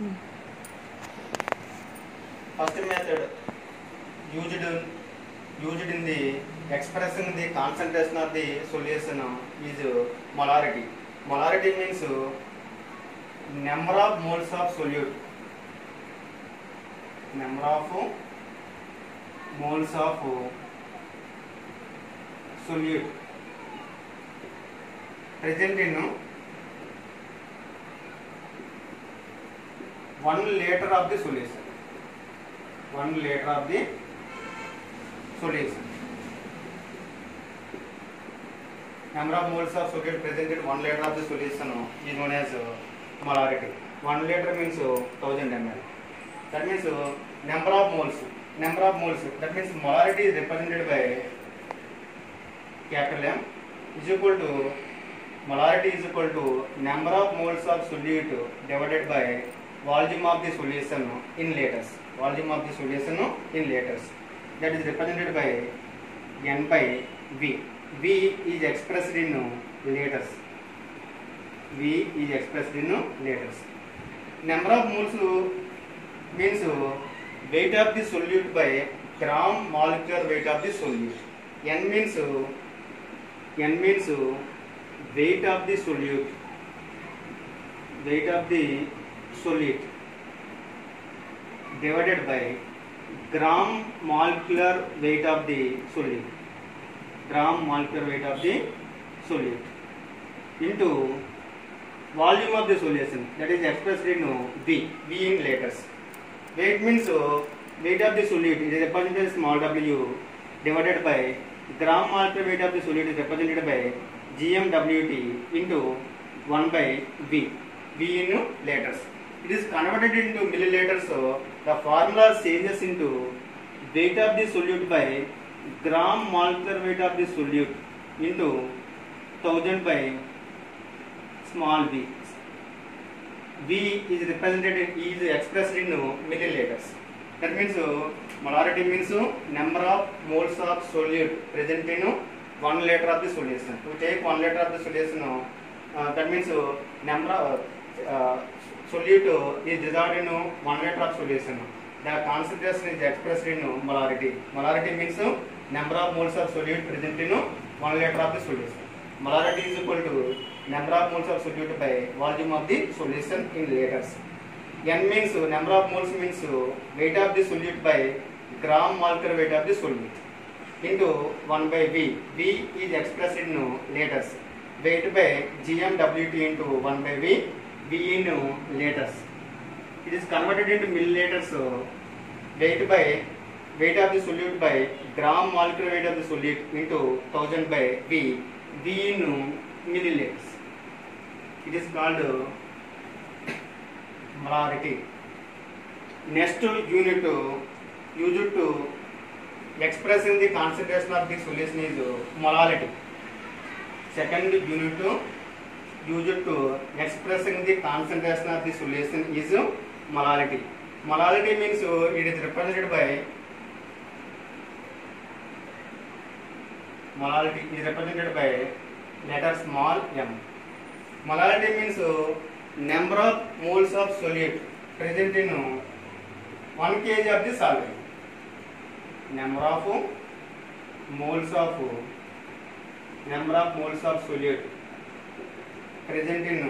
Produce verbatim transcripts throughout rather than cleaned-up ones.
First method used in, used in the expressing the concentration of the solution is molarity. Molarity means number of moles of solute. Number of moles of solute present in one liter of the solution. One liter of the solution. Number of moles of solute present in one liter of the solution is known as molarity. One liter means thousand milliliters. That means number of moles. Number of moles. That means molarity is represented by capital M is equal to molarity is equal to number of moles of solute divided by volume of the solution in liters. Volume of the solution in liters. That is represented by N by V. V is expressed in liters. V is expressed in liters. Number of moles means weight of the solute by gram molecular weight of the solute. N means N means weight of the solute. Weight of the solute divided by gram molecular weight of the solute. Gram molecular weight of the solute into volume of the solution, that is expressed in V. V in liters. Weight means weight of the solute is represented as small w divided by gram molecular weight of the solute is represented by G M W T into one by V. V in liters. It is converted into milliliters, so the formula changes into weight of the solute by gram molecular weight of the solute into thousand by small v. V is represented in, is expressed in milliliters. That means molarity means number of moles of solute present in one liter of the solution. To take one liter of the solution, uh, that means number of uh, solute is dissolved in one liter of solution. The concentration is expressed in molarity. Molarity means number of moles of solute present in one liter of the solution. Molarity is equal to number of moles of solute by volume of the solution in liters. N means number of moles means weight of the solute by gram molecular weight of the solute into one by V. V is expressed in liters. Weight by G M W T into one by V. V in liters. It is converted into milliliters. So weight by weight of the solute by gram molecular weight of the solute into thousand by V. V in milliliters. It is called molarity. Next unit used to expressing the concentration of the solution is molality. Second unit used to expressing the concentration of the solution is molality. Molality means it is represented by molality is represented by letter small m. Molality means number of moles of solute present in one kilogram of the solvent. Number of moles of number of moles of solute present in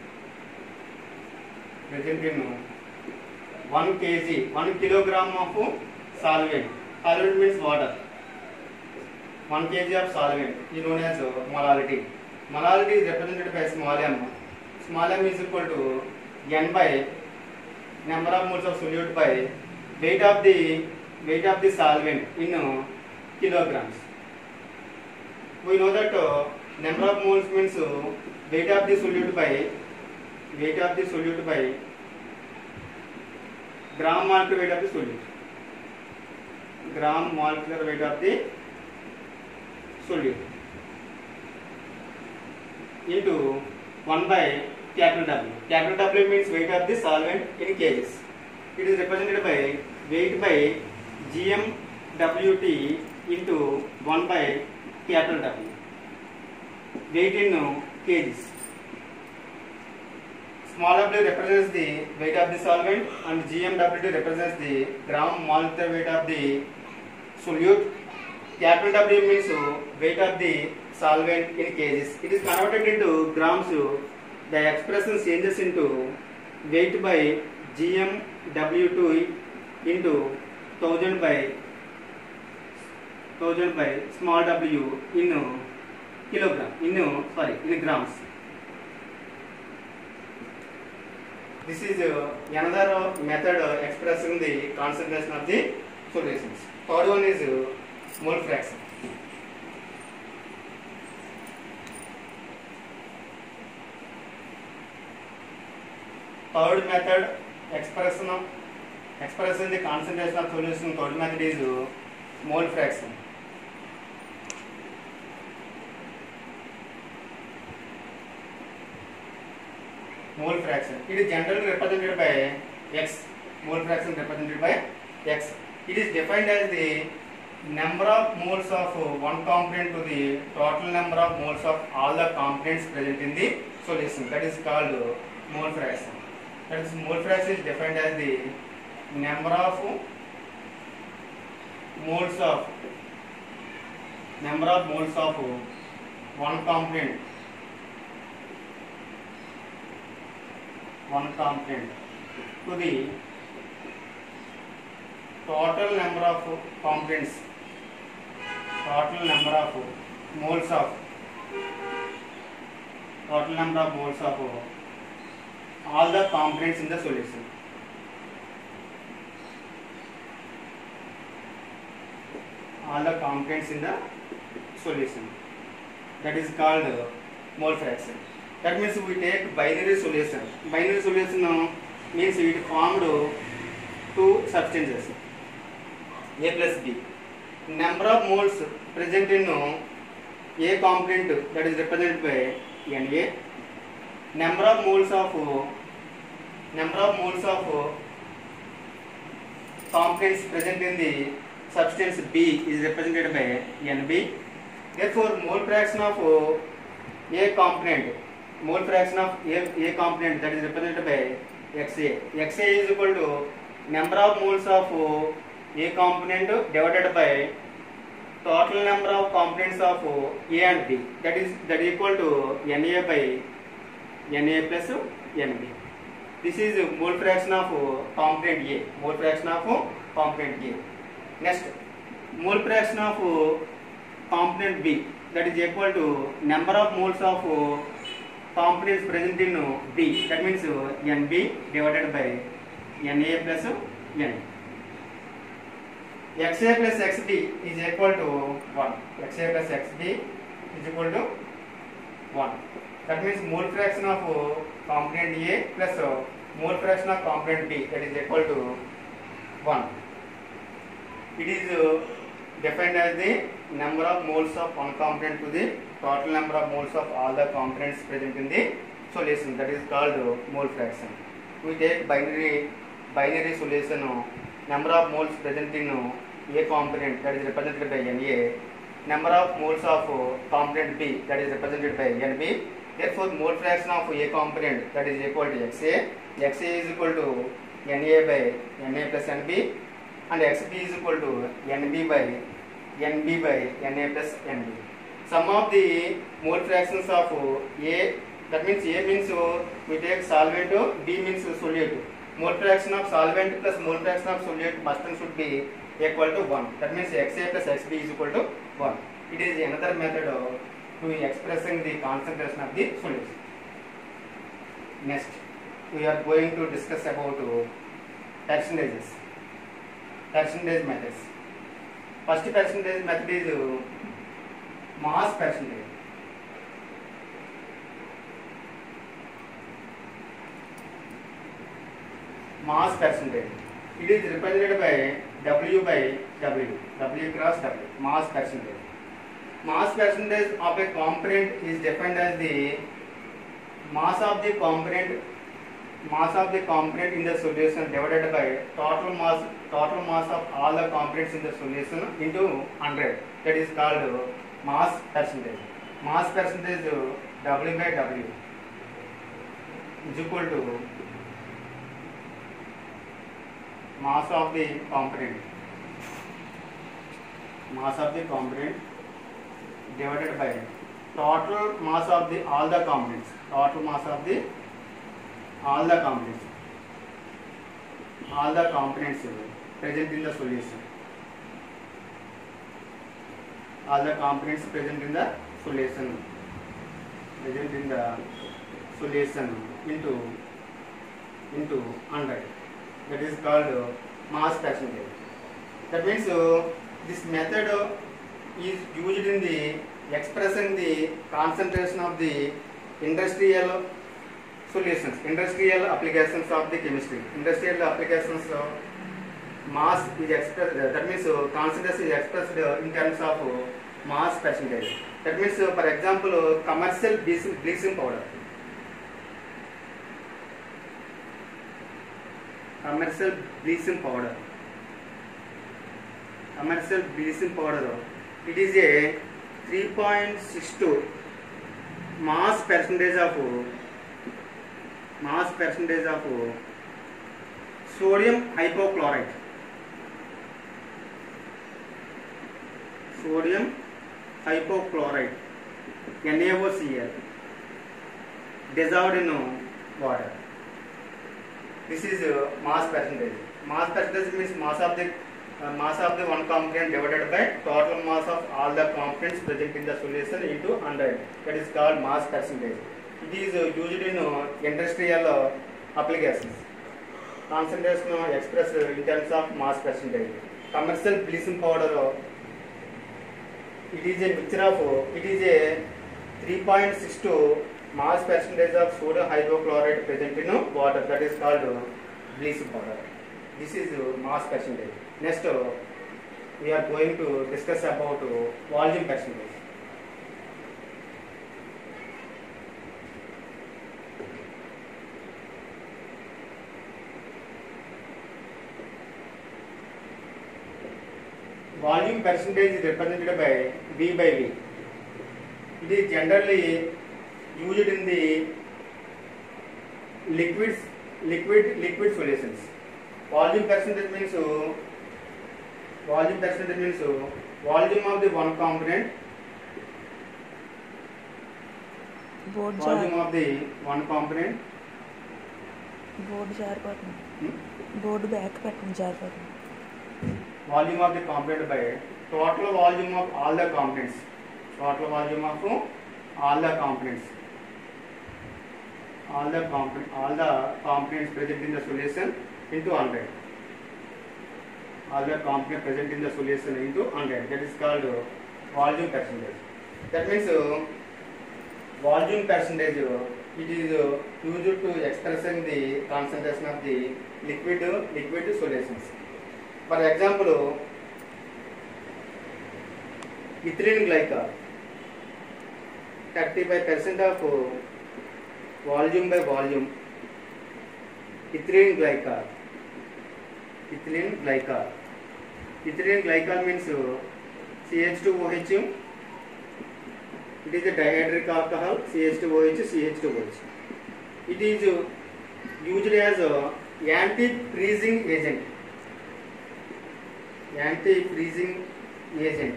present in one kilogram one kilogram of solvent. Solvent means water. One kilogram of solvent is known as molality. Molality is represented by small m. Small m is equal to n by number of moles of solute by weight of the weight of the solvent in kilograms. We know that uh, number of moles means uh, weight of the solute by weight of the solute by gram molecular weight of the solute. Gram molecular weight of the solute into one by capital W. Capital W means weight of the solvent in kgs. It is represented by weight by G M W T into one by capital W. Weight in kgs. small w represents the weight of the solvent and G M W two represents the gram molecular weight of the solute. Capital W means weight of the solvent in kgs. It is converted into grams. The expression changes into weight by G M W two into thousand by thousand by small w in kilogram in sorry in grams. This is uh, another uh, method uh, expressing the concentration of the solutions. Third one is uh, mole fraction. Third method expression of expressing the concentration of solution. Third method is uh, mole fraction. Mole fraction. It is generally represented by x. Mole fraction represented by x. It is defined as the number of moles of one component to the total number of moles of all the components present in the solution. That is called mole fraction. That is, mole fraction is defined as the number of moles of number of moles of one component one component to the total number of components total number of moles of total number of moles of all the components in the solution. All the components in the solution. That is called mole fraction. That means we take binary solution. Binary solution means it formed two substances, A plus B. Number of moles present in A component, that is represented by Na. Number of moles of number of moles of components present in the substance B is represented by Nb. Therefore, mole fraction of A component, mole fraction of A, A component, that is represented by Xa. Xa is equal to number of moles of A component divided by total number of components of A and B. That is that is equal to Na by Na plus Nb. This is mole fraction of component A. Mole fraction of component A. Next, mole fraction of component B, that is equal to number of moles of components present in B. That means Nb divided by Na plus N. Xa plus Xb is equal to one. Xa plus Xb is equal to one. That means mole fraction of component A plus mole fraction of component B, that is equal to one. It is defined as the number of moles of one component to the total number of moles of all the components present in the solution. That is called mole fraction. We take binary binary solution. Number of moles present in A component, that is represented by Na. Number of moles of component B, that is represented by Nb. Therefore, mole fraction of A component, that is equal to Xa. Xa is equal to Na by Na plus Nb, and Xb is equal to Nb by Nb by Na plus Nb. Sum of the mole fractions of A, that means A means we take solvent, B means solute. Mole fraction of solvent plus mole fraction of solute must and should be equal to one. That means Xa plus Xb is equal to one. It is another method of to expressing the concentration of the solution. Next, we are going to discuss about percentages. Percentage methods. First percentage method is mass percentage. Mass percentage. It is represented by W by W, W cross W, mass percentage. Mass percentage of a component is defined as the mass of the component, mass of the component in the solution divided by total mass, total mass of all the components in the solution into one hundred. That is called mass percentage. Mass percentage W by W. is equal to mass of the component, mass of the component divided by total mass of the all the components, total mass of the all the components, all the components present in the solution, all the components present in the solution, present in the solution into into one hundred. That is called uh, mass percentage. That means uh, this method uh, is used in the expressing the concentration of the industrial solutions, industrial applications of the chemistry. Industrial applications of mass is expressed. Uh, that means uh, concentration is expressed uh, in terms of uh, mass percentage. That means, uh, for example, uh, commercial bleaching, bleaching powder. Commercial bleaching powder. Commercial bleaching powder. It is a three point six two mass percentage of mass percentage of sodium hypochlorite. Sodium hypochlorite, NaOCl, dissolved in water. This is uh, mass percentage. Mass percentage means mass of the uh, mass of the one component divided by total mass of all the components present in the solution into one hundred. That is called mass percentage. It is uh, used in uh, industrial uh, applications. Concentration uh, expressed uh, in terms of mass percentage. Commercial bleaching powder. Uh, it is a mixture of. Uh, it is a three point six two mass percentage of sodium hypochlorite present in water. That is called uh, bleaching powder. This is uh, mass percentage. Next, uh, we are going to discuss about uh, volume percentage. Volume percentage is represented by V by V. It is generally used in the liquids, liquid, liquid solutions. Volume percentage means uh, volume percentage means uh, volume of the one component. Board volume jar. of the one component. Board jar button. Hmm? Board back button jar button. Volume of the component by total volume of all the components. Total volume of uh, all the components. All the component, all the components present in the solution into one hundred. All the components present in the solution into one hundred. That is called uh, volume percentage. That means uh, volume percentage. Uh, it is uh, used to expressing the concentration of the liquid uh, liquid solutions. For example, ethylene glycol, thirty-five percent of volume by volume. Ethylene glycol, ethylene glycol. Ethylene glycol means C H two O H. It is a dihydric alcohol, C H two O H, C H two O H. It is used as a anti-freezing agent. Anti-freezing agent.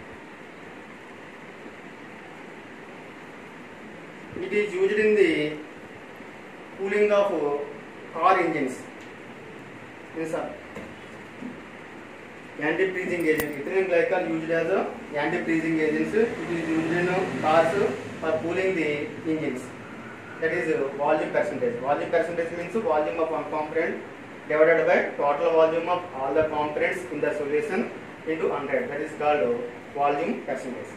It is used in the cooling of car engines. Yes, sir. Anti-freezing agent. Ethylene glycol used as a anti-freezing agent. It is used in cars for cooling the engines. That is volume percentage. Volume percentage means volume of one component divided by total volume of all the components in the solution into one hundred. That is called volume percentage.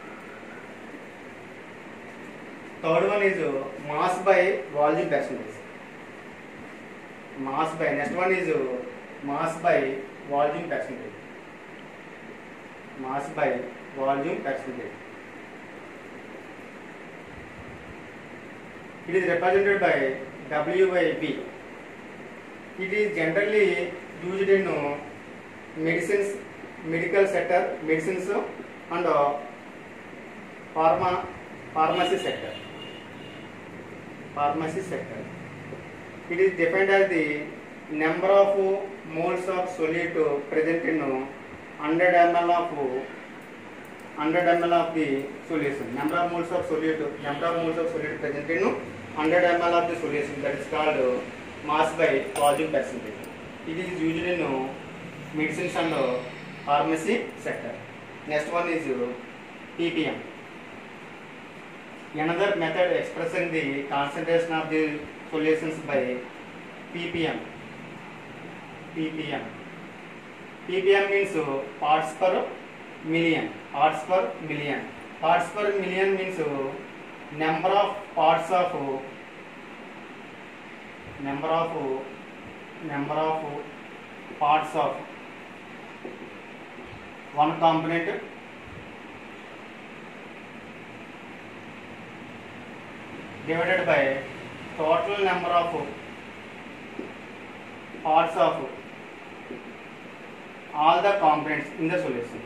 Third one is mass by volume percentage. Mass by, next one is mass by volume percentage. Mass by volume percentage. It is represented by W by V. It is generally used in uh, medicines, medical sector, medicines and uh, pharma, pharmacy sector. Pharmacy sector. It is defined as the number of moles of solute present in one hundred milliliters of one hundred milliliters of the solution. Number of moles of solute, number of moles of solute present in one hundred milliliters of the solution, that is called mass by volume percentage. It is used in medicines and pharmacy sector. Next one is P P M. Another method expressing the concentration of the solutions by P P M. P P M. P P M means parts per million. Parts per million. Parts per million means number of parts of number of number of parts of one component divided by total number of parts of all the components in the solution.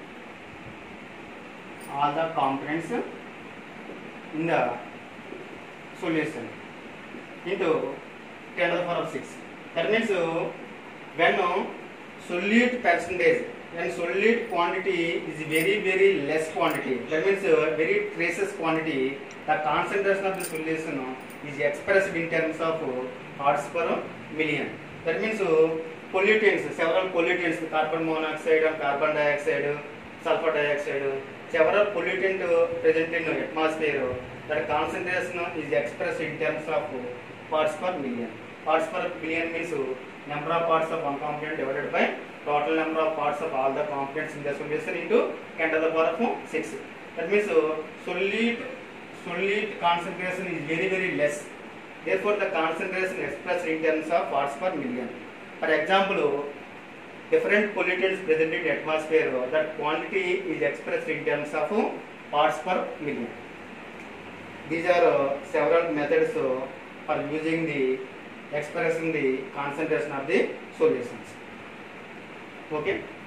All the components in the solution into ten to the power of six. That means when solute percentage, when solute quantity is very very less quantity, that means very traces quantity, the concentration of the solution is expressed in terms of parts per million. That means pollutants, several pollutants, carbon monoxide and carbon dioxide, sulfur dioxide, several pollutants present in atmosphere, that concentration is expressed in terms of parts per million. Parts per million means number of parts of one component divided by total number of parts of all the components in the solution into ten to the power of six. That means solute solute concentration is very very less. Therefore, the concentration expressed in terms of parts per million. For example, different pollutants present in atmosphere, that quantity is expressed in terms of parts per million. These are uh, several methods uh, for using the expressing the concentration of the solutions. Okay.